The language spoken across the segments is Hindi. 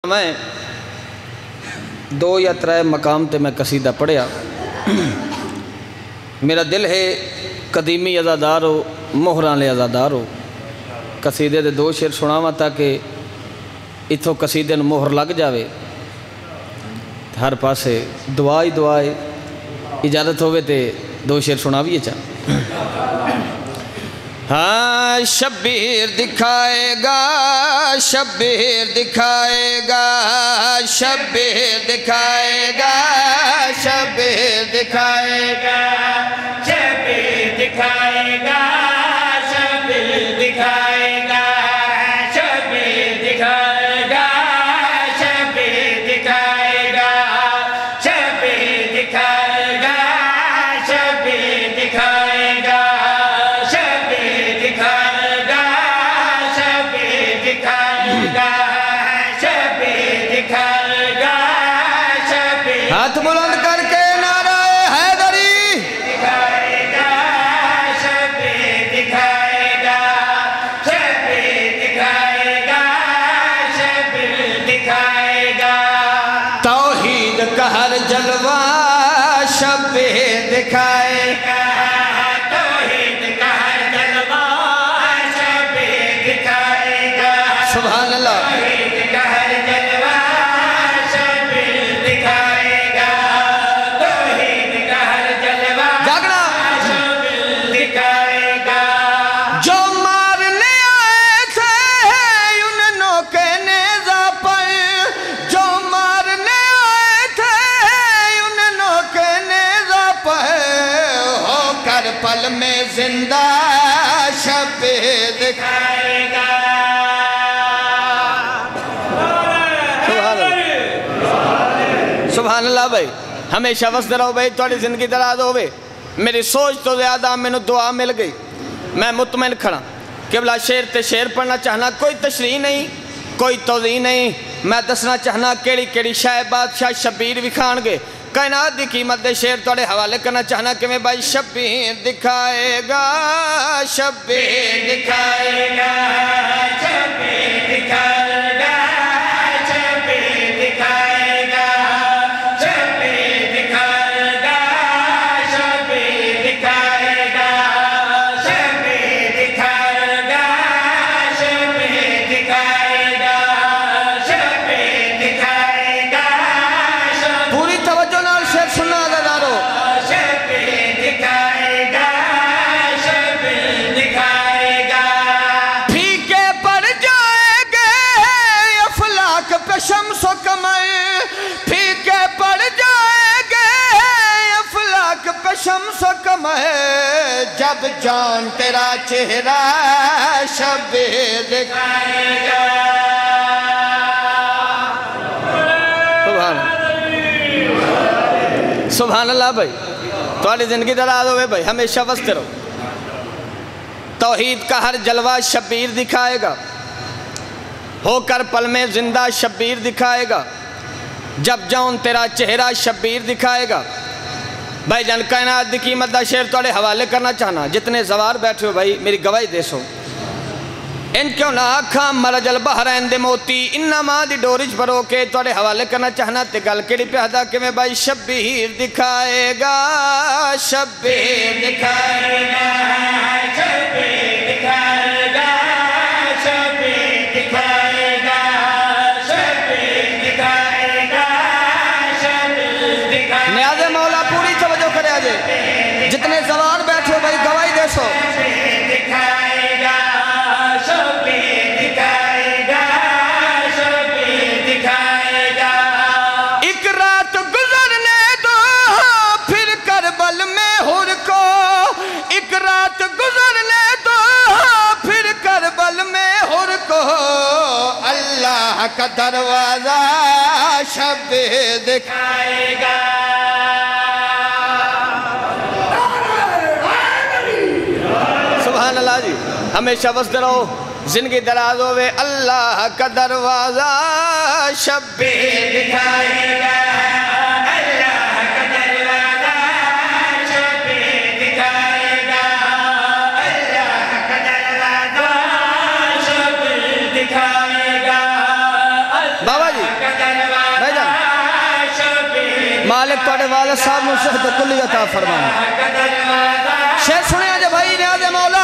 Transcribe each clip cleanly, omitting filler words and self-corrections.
मैं दो या त्रै मकाम ते मैं कसीदा पढ़िया। मेरा दिल है कदीमी अज़ादार हो मोहरां ले अज़ादार हो। कसीदे दे दो शेर सुनावा ताकि इथों कसीदे नूं मोहर लग जाए। हर पासे दुआ ही दुआ है। इजाज़त होवे ते दो शेर सुनावीए चा। हाँ शब्बीर दिखाएगा, शब्बीर दिखाएगा, शब्बीर दिखाएगा, शब्बीर दिखाएगा, शब्बीर दिखाएगा, शब्बीर दिखाएगा, शब्बीर दिखाएगा, शब्बीर दिखाएगा, शब्बीर दिखाएगा, शब्बीर दिखाएगा, शब्बीर दिखाएगा, शब्बीर दिखाएगा, शब्बीर दिखाएगा, शब्बीर हाथ बुलंद करके नाराए हैदरी दिखाएगा, शब्बीर दिखाएगा, शब्बीर दिखाएगा, शब्बीर दिखाएगा। तौहीद का हर जलवा शब्बीर दिखाएगा। तौहीद का हर जलवा शब्बीर दिखाएगा। सुभान अल्लाह। तौहीद का हर जलवा शब्बीर दिखाएगा। तौहीद का हर जलवा जागना शब्बीर दिखाएगा। जो मारने आए थे उन नौके नेज़ा पर, जो मारने आए थे उन नौके नेज़ा पर, होकर पल में जिंदा शब्बीर दिखाएगा। सुभान अल्लाह भाई। हमेशा वसदे रहो भाई, थोड़ी जिंदगी दराज होवे। मेरी सोच तो ज़्यादा मैनू दुआ मिल गई। मैं मुतमैन खड़ा केवला शेर ते शेर पढ़ना चाहना, कोई तशरीह नहीं, कोई तौज़ीह नहीं। मैं दसना चाहना केड़ी केड़ी शाह बादशाह शब्बीर विखाणगे। कायनात की कीमत दे शेर थोड़े हवाले करना चाहना कि मैं भाई शब्बीर दिखाएगा, शब्बीर दिखाएगा, शब्बीर दिखाएगा, शब्बीर दिखाएगा, शब्बीर दिखाएगा, शब्बीर दिखाएगा, शब्बीर दिखाएगा, शब्बीर दिखाएगा, शब्बीर दिखाएगा, पूरी तवज्जो नाल शेर सुनना अज़ादारो। शब्बीर दिखाएगा, शब्बीर दिखाएगा। फीके पड़ जाएंगे अफलाक पे शम्सो कमर, फीके पड़ जाएंगे अफलाक पे शम्सो कमर, जब जान तेरा चेहरा शब्बीर दिखाएगा। सुभान अल्लाह भाई। थोड़ी जिंदगी दराज होवे भाई, हमेशा वसते रहो। तौहीद का हर जलवा शब्बीर दिखाएगा, होकर पल में जिंदा शब्बीर दिखाएगा, जब जाऊं तेरा चेहरा शब्बीर दिखाएगा। भाई जान कायनात दी कीमत दा शेर थोड़े हवाले करना चाहना। जितने सवार बैठे हो भाई मेरी गवाही देसो। इन क्यों ना आखा मरजल बहरैन दे मोती इन्ना मां दी डोरिज भरो के थोड़े हवाले करना चाहना। ते गल केड़ी प्यादा कि मैं भाई शब्बीर दिखाएगा, शब्बीर दिखाएगा, शब्बीर दिखाएगा, शब्बीर दिखाएगा, शब्बीर दिखाएगा, शब्बीर दिखाएगा। नियाज़े मौला पूरी तवज्जो करे आजे। जितने सवार बैठे हो भाई गवाही देसो। शब्बीर दिखाएगा, शब्बीर दिखाएगा, शब्बीर दिखाएगा। एक रात गुजरने दो फिर करबल में हुर को, एक रात गुजरने दो फिर करबल में हुर को, अल्लाह का दरवाजा शब्बीर दिखाएगा। सुभान अल्लाह जी। हमेशा वसते रहो, जिंदगी दराज होवे। अल्लाह का दरवाजा शब्बीर दिखाएगा, अल्लाह का दरवाजा शब्बीर दिखाएगा, अल्लाह का दरवाजा शब्बीर दिखाएगा। बाबा जी मालिक थोड़े वाले साहब में सेहत कुल्ली अता फरमाए। शेर सुने जे भाई नियाज़ मौला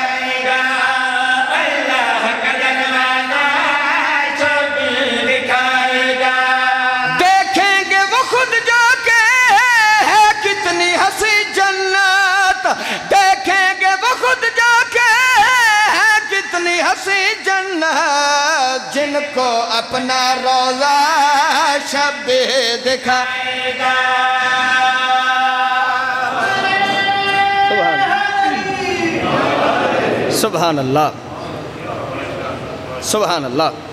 देखेंगे वो खुद जाके है कितनी हंसी जन्नत, देखेंगे वो खुद जाके है कितनी हंसी जन्नत, जिनको अपना रोज़ा शब दिखाएगा। सुभान अल्लाह, सुभान अल्लाह।